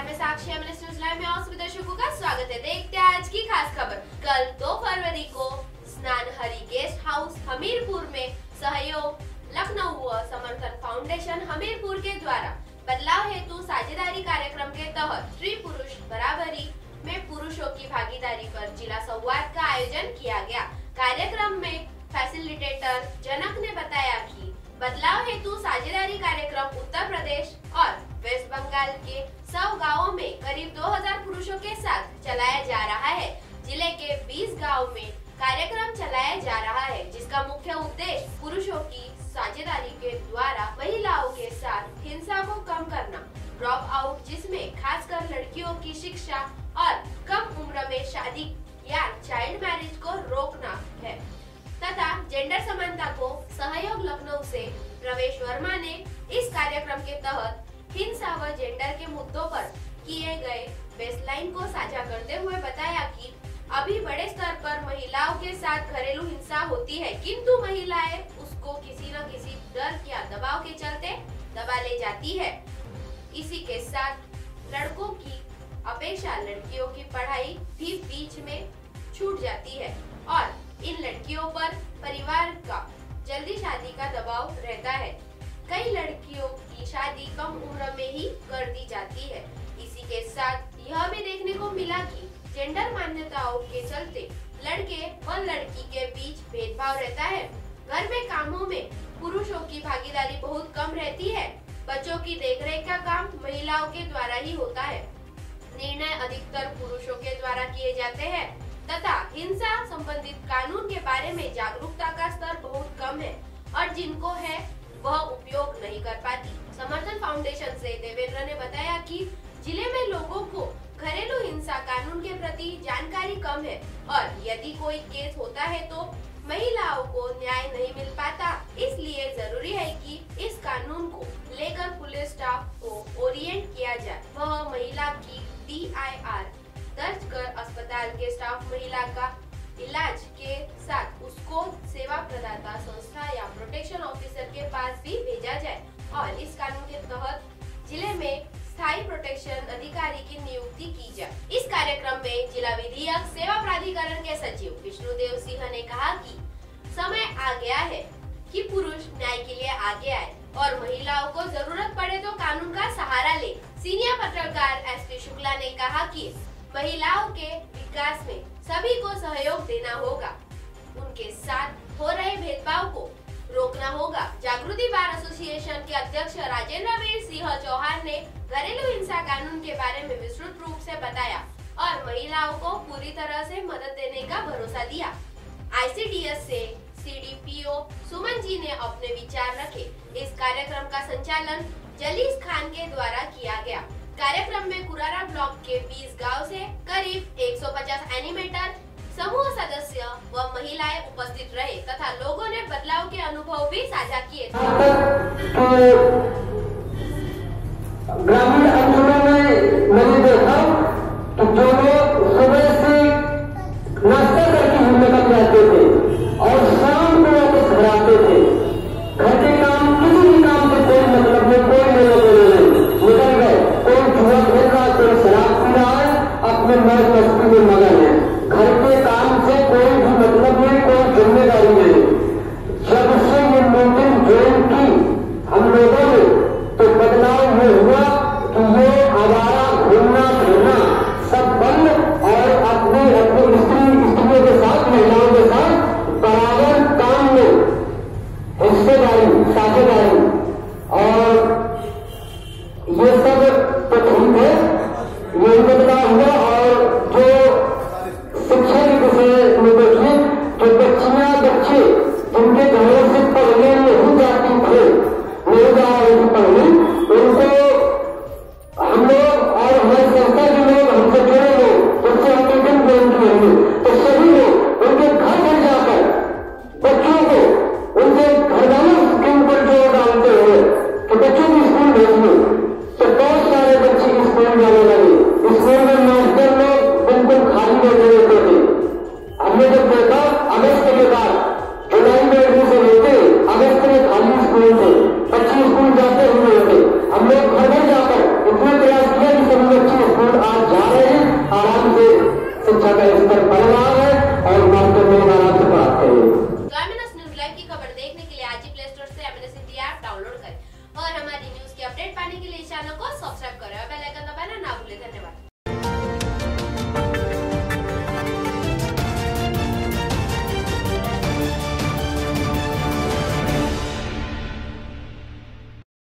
मैं साक्षी MNS news live में और सभी दर्शकों का स्वागत है। देखते हैं आज की खास खबर। कल 2 फरवरी को स्नानहरी गेस्ट हाउस हमीरपुर में सहयोग लखनऊ व समर्थन फाउंडेशन हमीरपुर के द्वारा बदलाव हेतु साझेदारी कार्यक्रम के तहत स्त्री पुरुष बराबरी में पुरुषों की भागीदारी पर जिला संवाद का आयोजन किया गया। कार्यक्रम में फैसिलिटेटर जनक ने बताया कि बदलाव हेतु साझेदारी कार्यक्रम उत्तर प्रदेश और वेस्ट बंगाल के 100 गांवों में करीब 2000 पुरुषों के साथ चलाया जा रहा है। जिले के 20 गांव में कार्यक्रम चलाया जा रहा है, जिसका मुख्य उद्देश्य पुरुषों की साझेदारी के द्वारा महिलाओं के साथ हिंसा को कम करना, ड्रॉप आउट जिसमें खासकर लड़कियों की शिक्षा और कम उम्र में शादी या चाइल्ड मैरिज को रोकना है तथा जेंडर समानता को सहयोग लखनऊ से प्रवेश वर्मा ने इस कार्यक्रम के तहत हिंसा व जेंडर के मुद्दों पर किए गए बेसलाइन को साझा करते हुए बताया कि अभी बड़े स्तर पर महिलाओं के साथ घरेलू हिंसा होती है, किंतु महिलाएं उसको किसी न किसी डर या दबाव के चलते दबा ले जाती है। इसी के साथ लड़कों की अपेक्षा लड़कियों की पढ़ाई भी बीच में छूट जाती है और इन लड़कियों पर परिवार का जल्दी शादी का दबाव रहता है। कई लड़कियों की शादी कम उम्र में ही कर दी जाती है। इसी के साथ यह भी देखने को मिला कि जेंडर मान्यताओं के चलते लड़के व लड़की के बीच भेदभाव रहता है। घर में कामों में पुरुषों की भागीदारी बहुत कम रहती है। बच्चों की देखरेख का काम महिलाओं के द्वारा ही होता है। निर्णय अधिकतर पुरुषों के द्वारा किए जाते हैं तथा हिंसा संबंधित कानून के बारे में जागरूकता का स्तर बहुत कम है और जिनको है वह उपयोग नहीं कर पाती। समर्थन फाउंडेशन से देवेंद्र ने बताया कि जिले में लोगों को घरेलू हिंसा कानून के प्रति जानकारी कम है और यदि कोई केस होता है तो महिलाओं को न्याय नहीं मिल पाता। इसलिए जरूरी है कि इस कानून को लेकर पुलिस स्टाफ को ओरिएंट किया जाए। वह महिला की DIR दर्ज कर अस्पताल के स्टाफ महिला का इलाज के साथ उसको सेवा प्रदाता संस्था या प्रोटेक्शन ऑफिसर के पास भी भेजा जाए और इस कानून के तहत जिले में स्थायी प्रोटेक्शन अधिकारी की नियुक्ति की जाए। इस कार्यक्रम में जिला विधिक सेवा प्राधिकरण के सचिव विष्णुदेव सिंह ने कहा कि समय आ गया है कि पुरुष न्याय के लिए आगे आए और महिलाओं को जरूरत पड़े तो कानून का सहारा ले। सीनियर पत्रकार SP शुक्ला ने कहा कि महिलाओं के विकास में सभी को सहयोग देना होगा, उनके साथ हो रहे भेदभाव को रोकना होगा। जागृति बार एसोसिएशन के अध्यक्ष राजेंद्र वीर सिंह चौहान ने घरेलू हिंसा कानून के बारे में विस्तृत रूप से बताया और महिलाओं को पूरी तरह से मदद देने का भरोसा दिया। ICDS से CDPO सुमन जी ने अपने विचार रखे। इस कार्यक्रम का संचालन जलीस खान के द्वारा किया गया। कार्यक्रम में कुरारा ब्लॉक के 20 गांव से करीब 150 एनिमेटर, समूह सदस्य व महिलाएं उपस्थित रहे तथा लोगों ने बदलाव के अनुभव भी साझा किए थे। ग्रामीण अंचलों में मैंने देखा कि जो लोग सुबह से नाश्ता करके ही निकल जाते थे और शाम को वापस घर आते थे। घर के काम किसी भी काम से कोई मतलब नहीं, कोई लेना देना नहीं, निकल गए। कोई जुआ खेल रहा है, कोई शराब पी रहा है, अपने मौज मस्ती में मगन है। घर के काम से कोई भी मतलब नहीं, कोई जिम्मेदारी नहीं। जब से ये मीटिंग ज्वाइन की हम लोगों ने तो बदलाव ये हुआ कि ये आज ही प्ले स्टोर से MNS हिंदी ऐप डाउनलोड करें और हमारी न्यूज की अपडेट पाने के लिए चैनल को सब्सक्राइब करें और बेल आइकन दबाना ना भूलें। धन्यवाद।